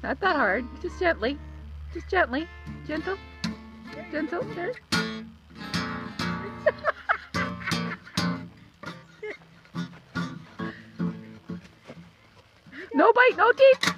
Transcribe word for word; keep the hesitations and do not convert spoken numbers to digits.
Not that hard. Just gently. Just gently. Gentle. Gentle. There. No bite, no teeth.